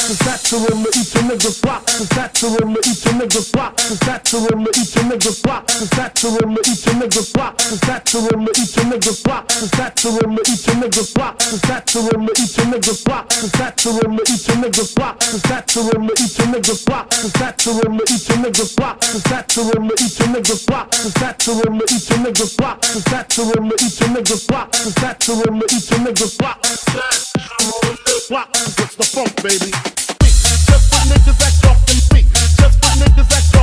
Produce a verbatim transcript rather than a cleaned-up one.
the satural to each a nigga's block, the satural to each a nigga's block, the satural to each a nigga's block, the satural to each a nigga's block, the satural to each a nigga's block, the satural to each a nigga's block, the satural to each a nigga's block, the satural to each a nigga's block, the satural to each a nigga's block, the satural to each a nigga's block, the satural to each a nigga's block, the satural to each a nigga's block, the satural to each a nigga's block, the satural to each a nigga's block, block. What's the funk, baby? Just for niggas that talk and speak. Just for niggas that